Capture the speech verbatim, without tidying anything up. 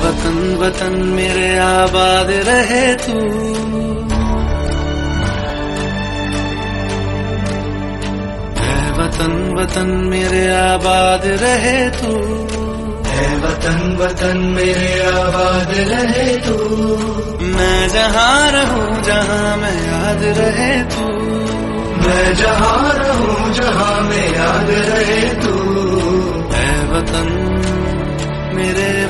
वतन वतन मेरे आबाद रहे तू, है वतन वतन मेरे आबाद रहे तू, है वतन वतन मेरे आबाद रहे तू। मैं जहाँ रहूं जहाँ मैं याद रहे तू, मैं जहाँ रहूं जहाँ मैं याद रहे तू। है वतन मेरे